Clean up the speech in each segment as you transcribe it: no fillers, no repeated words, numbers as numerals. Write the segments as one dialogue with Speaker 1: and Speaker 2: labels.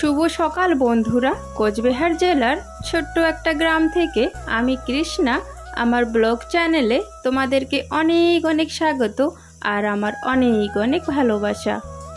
Speaker 1: শুভ সকাল বন্ধুরা। কোচবিহার জেলার ছোট্ট একটা গ্রাম থেকে আমি কৃষ্ণা আমার ব্লগ চ্যানেলে তোমাদেরকে অনেক অনেক স্বাগত আর আমার অনেক অনেক ভালোবাসা।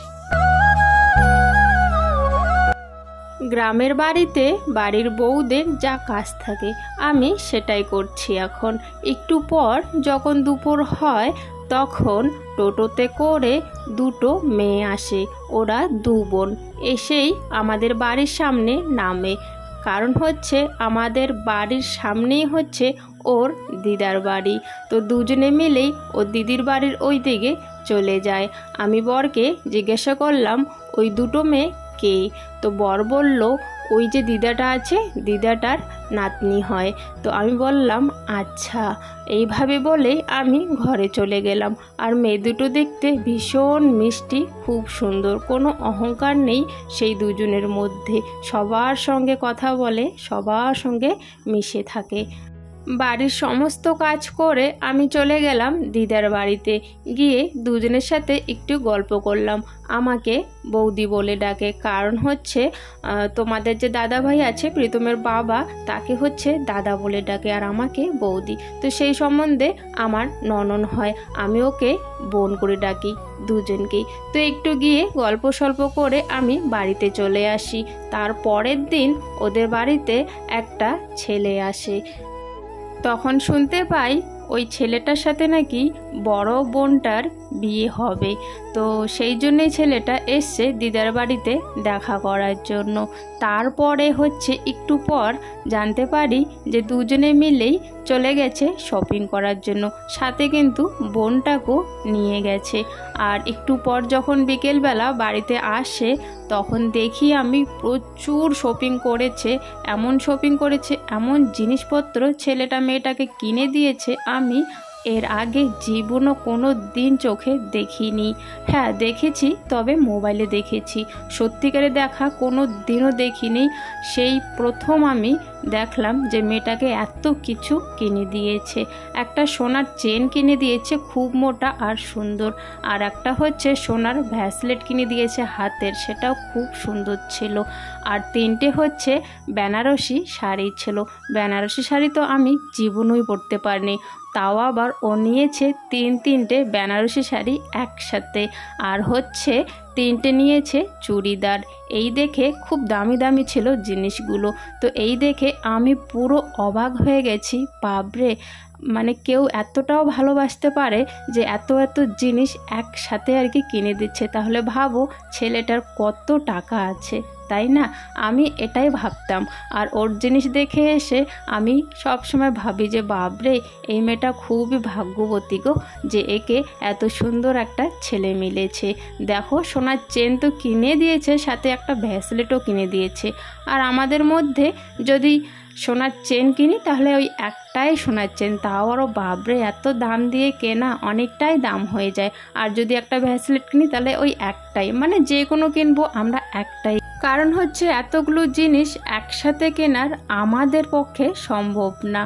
Speaker 1: গ্রামের বাড়িতে বাড়ির বউদের যা কাজ থাকে আমি সেটাই করছি। এখন একটু পর যখন দুপুর হয় তখন টোটোতে করে দুটো মেয়ে আসে, ওরা দু বোন এসেই আমাদের বাড়ির সামনে নামে। কারণ হচ্ছে আমাদের বাড়ির সামনেই হচ্ছে ওর দিদার বাড়ি, তো দুজনে মিলেই ওর দিদির বাড়ির ওই দিকে চলে যায়। আমি বরকে জিজ্ঞাসা করলাম ওই দুটো মেয়ে কে, তো বর বলল ওই যে দিদাটা আছে দিদাটার নাতনি হয়। তো আমি বললাম আচ্ছা, এইভাবে বলেই আমি ঘরে চলে গেলাম। আর মেয়ে দুটো দেখতে ভীষণ মিষ্টি, খুব সুন্দর, কোনো অহংকার নেই সেই দুজনের মধ্যে। সবার সঙ্গে কথা বলে, সবার সঙ্গে মিশে থাকে। বাড়ির সমস্ত কাজ করে আমি চলে গেলাম দিদার বাড়িতে। গিয়ে দুজনের সাথে একটু গল্প করলাম। আমাকে বৌদি বলে ডাকে, কারণ হচ্ছে তোমাদের যে দাদা ভাই আছে প্রীতমের বাবা, তাকে হচ্ছে দাদা বলে ডাকে আর আমাকে বৌদি। তো সেই সম্বন্ধে আমার ননন হয়, আমি ওকে বোন করে ডাকি দুজনকেই। তো একটু গিয়ে গল্প সল্প করে আমি বাড়িতে চলে আসি। তার পরের দিন ওদের বাড়িতে একটা ছেলে আসে। তখন শুনতে পাই ওই ছেলেটার সাথে নাকি বড় বোনটার বিয়ে হবে। তো সেই জন্যই ছেলেটা এসছে দিদার বাড়িতে দেখা করার জন্য। তারপরে হচ্ছে একটু পর জানতে পারি যে দুজনে মিলেই চলে গেছে শপিং করার জন্য, সাথে কিন্তু বোনটাকেও নিয়ে গেছে। আর একটু পর যখন বিকেলবেলা বাড়িতে আসে তখন দেখি আমি প্রচুর শপিং করেছে, এমন শপিং করেছে, এমন জিনিসপত্র ছেলেটা মেয়েটাকে কিনে দিয়েছে আমি এর আগে জীবনও কোনো দিন চোখে দেখিনি। হ্যাঁ দেখেছি, তবে মোবাইলে দেখেছি, সত্যিকারে দেখা কোনো দিনও দেখিনি। সেই প্রথম আমি দেখলাম যে মেয়েটাকে এত কিছু কিনে দিয়েছে। একটা সোনার চেন কিনে দিয়েছে খুব মোটা আর সুন্দর, আর একটা হচ্ছে সোনার ভ্যাসলেট কিনে দিয়েছে হাতের, সেটাও খুব সুন্দর ছিল। আর তিনটে হচ্ছে বেনারসি শাড়ি ছিল। বেনারসি শাড়ি তো আমি জীবনই পরতে পারিনি, তাও আবার ও নিয়েছে তিনটে বেনারসি শাড়ি একসাথে। আর হচ্ছে তিনটে নিয়েছে চুড়িদার। এই দেখে খুব দামি দামি ছিল জিনিসগুলো। তো এই দেখে আমি পুরো অবাক হয়ে গেছি, বাপরে, মানে কেউ এতটাও ভালোবাসতে পারে যে এত এত জিনিস একসাথে আর কি কিনে দিচ্ছে। তাহলে ভাবো ছেলেটার কত টাকা আছে, তাই না? আমি এটাই ভাবতাম। আর ওর জিনিস দেখে এসে আমি সব সময় ভাবি যে বাপরে, এই মেয়েটা খুবই ভাগ্যবতী গো, যে একে এত সুন্দর একটা ছেলে মিলেছে। দেখো সোনার চেন তো কিনে দিয়েছে, সাথে একটা ভ্যাসলেটও কিনে দিয়েছে। আর আমাদের মধ্যে যদি সোনার চেন কিনি তাহলে ওই একটাই সোনার চেন, তাও আরও বাপরে এত দাম দিয়ে কেনা, অনেকটাই দাম হয়ে যায়। আর যদি একটা ভ্যাসলেট কিনি তাহলে ওই একটাই, মানে যে কোনো কিনবো আমরা একটাই। কারণ হচ্ছে এতগুলো জিনিস একসাথে কেনার আমাদের পক্ষে সম্ভব না।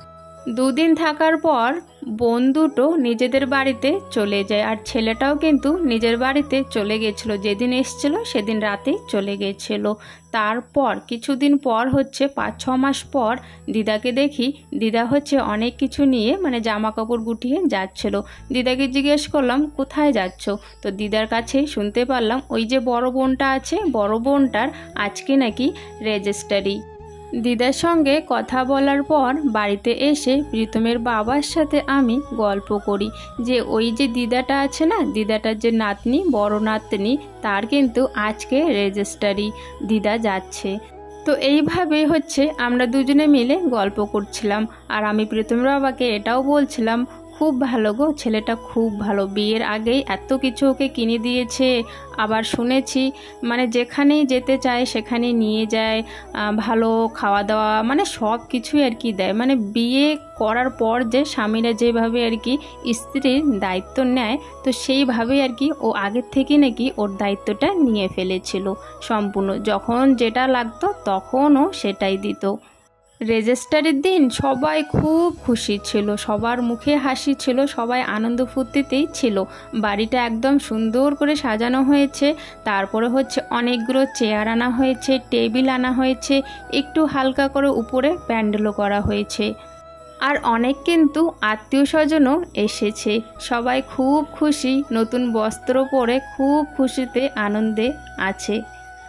Speaker 1: দুদিন থাকার পর বোন দুটো নিজেদের বাড়িতে চলে যায়, আর ছেলেটাও কিন্তু নিজের বাড়িতে চলে গেছিলো। যেদিন এসছিল সেদিন রাতেই চলে গেছিল। তারপর কিছুদিন পর হচ্ছে 5-6 মাস পর দিদাকে দেখি, দিদা হচ্ছে অনেক কিছু নিয়ে মানে জামা কাপড় গুটিয়ে যাচ্ছিল। দিদাকে জিজ্ঞেস করলাম কোথায় যাচ্ছ, তো দিদার কাছেই শুনতে পারলাম ওই যে বড় বোনটা আছে, বড় বোনটার আজকে নাকি রেজিস্ট্রারি। দিদার সঙ্গে কথা বলার পর বাড়িতে এসে প্রীতমের বাবার সাথে আমি গল্প করি যে ওই যে দিদাটা আছে না, দিদাটার যে নাতনি, বড় নাতনি, তার কিন্তু আজকে রেজিস্ট্রারি, দিদা যাচ্ছে। তো এইভাবে হচ্ছে আমরা দুজনে মিলে গল্প করছিলাম। আর আমি প্রীতমের বাবাকে এটাও বলছিলাম খুব ভালো গো, ছেলেটা খুব ভালো, বিয়ের আগেই এত কিছু ওকে কিনে দিয়েছে। আবার শুনেছি মানে যেখানেই যেতে চায় সেখানেই নিয়ে যায়, ভালো খাওয়া দাওয়া মানে সব কিছুই আর কি দেয়। মানে বিয়ে করার পর যে স্বামীরা যেভাবে আর কি স্ত্রীর দায়িত্ব নেয়, তো সেইভাবেই আর কি ও আগের থেকে নাকি ওর দায়িত্বটা নিয়ে ফেলেছিল সম্পূর্ণ। যখন যেটা লাগতো তখনও সেটাই দিত। রেজিস্ট্রারির দিন সবাই খুব খুশি ছিল, সবার মুখে হাসি ছিল, সবাই আনন্দ ফুর্তিতেই ছিল। বাড়িটা একদম সুন্দর করে সাজানো হয়েছে। তারপরে হচ্ছে অনেকগুলো চেয়ার আনা হয়েছে, টেবিল আনা হয়েছে, একটু হালকা করে উপরে প্যান্ডেলও করা হয়েছে। আর অনেক কিন্তু আত্মীয় স্বজনও এসেছে। সবাই খুব খুশি, নতুন বস্ত্র পরে খুব খুশিতে আনন্দে আছে।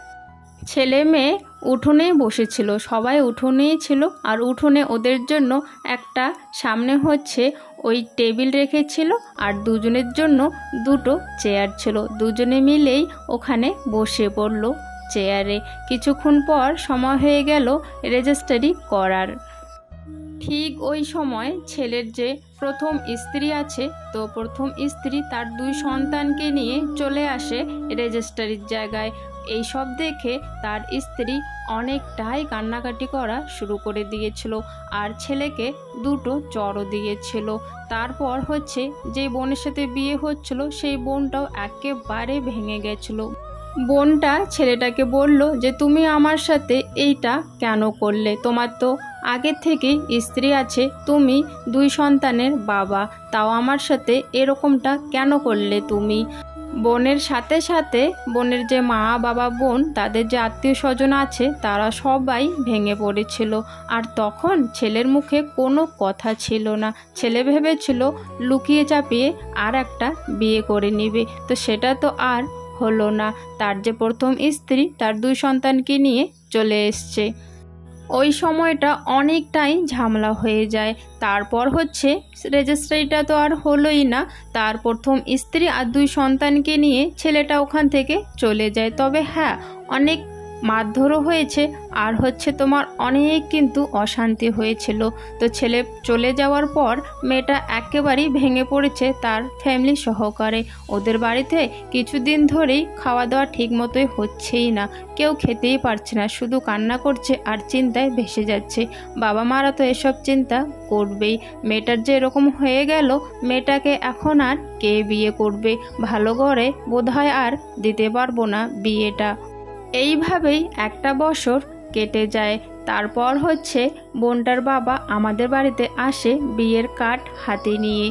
Speaker 1: ছেলে মেয়ে উঠোনেই বসেছিল, সবাই উঠোনেই ছিল। আর উঠোনে ওদের জন্য একটা সামনে হচ্ছে ওই টেবিল রেখেছিল, আর দুজনের জন্য দুটো চেয়ার ছিল। দুজনে মিলেই ওখানে বসে পড়লো চেয়ারে। কিছুক্ষণ পর সময় হয়ে গেল রেজিস্ট্রি করার। ঠিক ওই সময় ছেলের যে প্রথম স্ত্রী আছে, তো প্রথম স্ত্রী তার 2 সন্তানকে নিয়ে চলে আসে রেজিস্ট্রির জায়গায়। এই সব দেখে তার স্ত্রী অনেকটাই কান্নাকাটি করা শুরু করে দিয়েছিল, আর ছেলেকে 2টো চড়ও দিয়েছিল। তারপর হচ্ছে যে বোনের সাথে বিয়ে হচ্ছিল, সেই বোনটাও একেবারে ভেঙে গেছিল। বোনটা ছেলেটাকে বলল যে তুমি আমার সাথে এইটা কেন করলে? তোমার তো আগে থেকে স্ত্রী আছে, তুমি 2 সন্তানের বাবা, তাও আমার সাথে এরকমটা কেন করলে তুমি? বোনের সাথে সাথে বোনের যে মা বাবা বোন, তাদের যে আত্মীয় স্বজন আছে, তারা সবাই ভেঙে পড়েছিল। আর তখন ছেলের মুখে কোনো কথা ছিল না। ছেলে ভেবেছিল লুকিয়ে চাপিয়ে আর একটা বিয়ে করে নেবে, তো সেটা তো আর হলো না। তার যে প্রথম স্ত্রী তার 2 সন্তানকে নিয়ে চলে এসছে। ওই সময়টা অনেকটাই ঝামেলা হয়ে যায়। তারপর হচ্ছে রেজিস্ট্রিটা তো আর হলোই না। তার প্রথম স্ত্রী আর 2 সন্তানকে নিয়ে ছেলেটা ওখান থেকে চলে যায়। তবে হ্যাঁ, অনেক মারধরও হয়েছে, আর হচ্ছে তোমার অনেক কিন্তু অশান্তি হয়েছিল। তো ছেলে চলে যাওয়ার পর মেয়েটা একেবারেই ভেঙে পড়েছে তার ফ্যামিলি সহকারে। ওদের বাড়িতে কিছুদিন ধরেই খাওয়া দাওয়া ঠিক মতোই হচ্ছেই না, কেউ খেতেই পারছে না, শুধু কান্না করছে আর চিন্তায় ভেসে যাচ্ছে। বাবা মারা তো এসব চিন্তা করবেই। মেয়েটার যে এরকম হয়ে গেল, মেয়েটাকে এখন আর কে বিয়ে করবে? ভালো করে বোধহয় আর দিতে পারবো না বিয়েটা। এইভাবেই একটা বছর কেটে যায়। তারপর হচ্ছে বোনটার বাবা আমাদের বাড়িতে আসে বিয়ের কার্ড হাতে নিয়ে।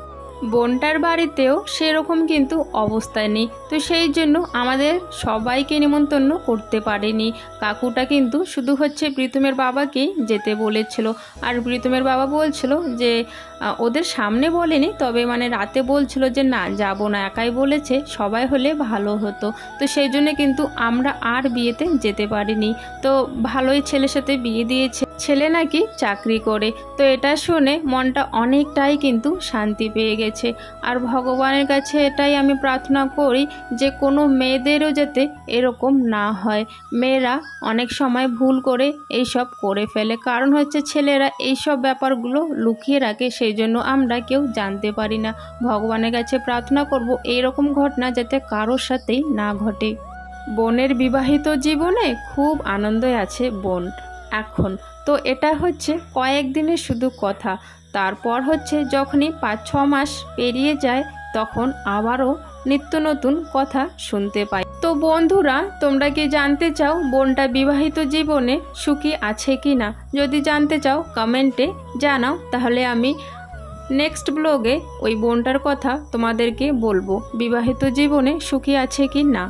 Speaker 1: বোনটার বাড়িতেও সেরকম কিন্তু অবস্থা নেই, তো সেই জন্য আমাদের সবাইকে নিমন্ত্রণ করতে পারেনি। কাকুটা কিন্তু শুধু হচ্ছে প্রীতমের বাবাকেই যেতে বলেছিল। আর প্রীতমের বাবা বলছিল যে ওদের সামনে বলেনি, তবে মানে রাতে বলছিল যে না যাব না, একাই বলেছে, সবাই হলে ভালো হতো। তো সেই জন্য কিন্তু আমরা আর বিয়েতে যেতে পারিনি। তো ভালোই ছেলের সাথে বিয়ে দিয়েছে, ছেলে নাকি চাকরি করে। তো এটা শুনে মনটা অনেকটাই কিন্তু শান্তি পেয়ে গেছে। আর ভগবানের কাছে এটাই আমি প্রার্থনা করি যে কোনো মেয়েদেরও যাতে এরকম না হয়। মেয়েরা অনেক সময় ভুল করে এইসব করে ফেলে, কারণ হচ্ছে ছেলেরা এইসব ব্যাপারগুলো লুকিয়ে রাখে, সেই জন্য আমরা কেউ জানতে পারি না। ভগবানের কাছে প্রার্থনা করব এইরকম ঘটনা যাতে কারোর সাথেই না ঘটে। বোনের বিবাহিত জীবনে খুব আনন্দে আছে বোন এখন। তো এটা হচ্ছে কয়েকদিনের শুধু কথা। তারপর হচ্ছে যখনই 5-6 মাস পেরিয়ে যায়, তখন আবারও নিত্য নতুন কথা শুনতে পাই। তো বন্ধুরা, তোমরা কি জানতে চাও বোনটা বিবাহিত জীবনে সুখী আছে কি না? যদি জানতে চাও কমেন্টে জানাও, তাহলে আমি নেক্সট ব্লগে ওই বোনটার কথা তোমাদেরকে বলবো, বিবাহিত জীবনে সুখী আছে কি না।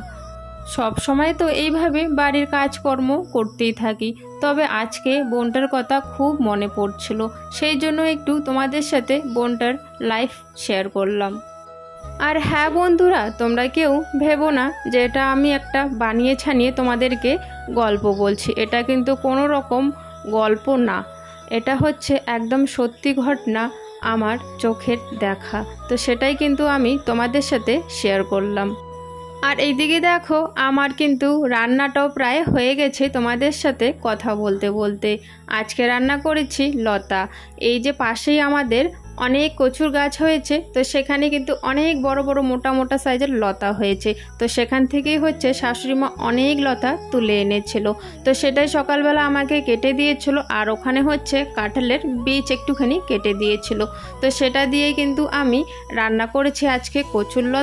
Speaker 1: সব সময় তো এইভাবে বাড়ির কাজকর্ম করতেই থাকি, তবে আজকে বোনটার কথা খুব মনে পড়ছিল, সেই জন্য একটু তোমাদের সাথে বোনটার লাইফ শেয়ার করলাম। আর হ্যাঁ বন্ধুরা, তোমরা কেউ ভেবো না যে এটা আমি একটা বানিয়ে ছানিয়ে তোমাদেরকে গল্প বলছি। এটা কিন্তু কোনো রকম গল্প না, এটা হচ্ছে একদম সত্যি ঘটনা, আমার চোখের দেখা। তো সেটাই কিন্তু আমি তোমাদের সাথে শেয়ার করলাম। আর এইদিকে দেখো, আমার কিন্তু রান্নাটাও প্রায় হয়ে গেছে তোমাদের সাথে কথা বলতে বলতে। আজকে রান্না করেছি লতা। এই যে পাশেই আমাদের অনেক কচুর গাছ হয়েছে, তো সেখানে কিন্তু অনেক বড় বড় মোটা মোটা সাইজের লতা হয়েছে। তো সেখান থেকেই হচ্ছে শাশুড়িমা অনেক লতা তুলে এনেছিল, তো সেটাই সকালবেলা আমাকে কেটে দিয়েছিল। আর ওখানে হচ্ছে কাঁঠালের বীজ একটুখানি কেটে দিয়েছিল, তো সেটা দিয়ে কিন্তু আমি রান্না করেছি আজকে কচুর লতা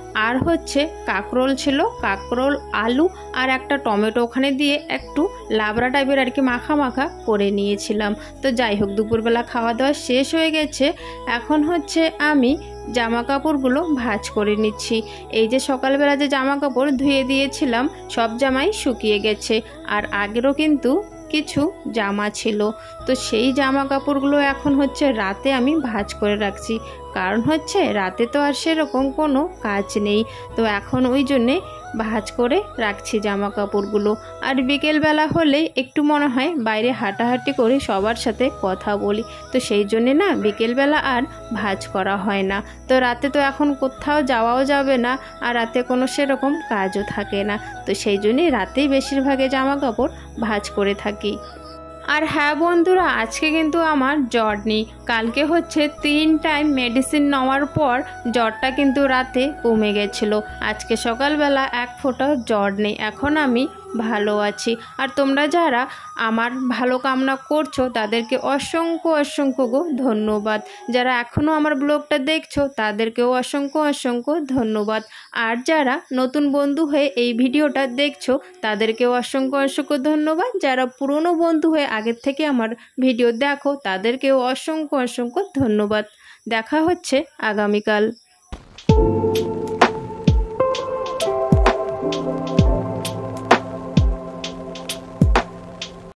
Speaker 1: আর হচ্ছে কাঁকরোল ছিল, কাঁকরোল, আলু আর একটা টমেটো ওখানে দিয়ে একটু লাবড়া টাইপের আর কি মাখা মাখা করে নিয়েছিলাম। তো যাই হোক, দুপুরবেলা খাওয়া দাওয়া শেষ হয়ে গেছে। এখন হচ্ছে আমি জামা কাপড়গুলো ভাঁজ করে নিচ্ছি। এই যে সকালবেলা যে জামা কাপড় ধুয়ে দিয়েছিলাম সব জামাই শুকিয়ে গেছে, আর আগেরও কিন্তু কিছু জামা ছিল। তো সেই জামা কাপড়গুলো এখন হচ্ছে রাতে আমি ভাঁজ করে রাখছি, কারণ হচ্ছে রাতে তো আর সেরকম কোনো কাজ নেই। তো এখন ওই জন্যে ভাঁজ করে রাখছি জামা কাপড়গুলো। আর বিকেলবেলা হলে একটু মনে হয় বাইরে হাঁটাহাঁটি করে সবার সাথে কথা বলি, তো সেই জন্যে না বিকেলবেলা আর ভাঁজ করা হয় না। তো রাতে তো এখন কোথাও যাওয়াও যাবে না, আর রাতে কোনো সেরকম কাজও থাকে না, তো সেই জন্যই রাতেই বেশিরভাগে জামা কাপড় ভাঁজ করে থাকি। আর হ্যাঁ বন্ধুরা, আজকে কিন্তু আমার জ্বর নেই। কালকে হচ্ছে 3 টাইম মেডিসিন নেওয়ার পর জ্বরটা কিন্তু রাতে কমে গেছিলো। আজকে সকালবেলা এক ফোঁটাও জ্বর নেই, এখন আমি ভালো আছি। আর তোমরা যারা আমার ভালো কামনা করছো তাদেরকে অসংখ্য অসংখ্য ধন্যবাদ। যারা এখনও আমার ব্লগটা দেখছো তাদেরকেও অসংখ্য অসংখ্য ধন্যবাদ। আর যারা নতুন বন্ধু হয়ে এই ভিডিওটা দেখছো তাদেরকেও অসংখ্য অসংখ্য ধন্যবাদ। যারা পুরনো বন্ধু হয়ে আগের থেকে আমার ভিডিও দেখো তাদেরকেও অসংখ্য অসংখ্য ধন্যবাদ। দেখা হচ্ছে আগামীকাল।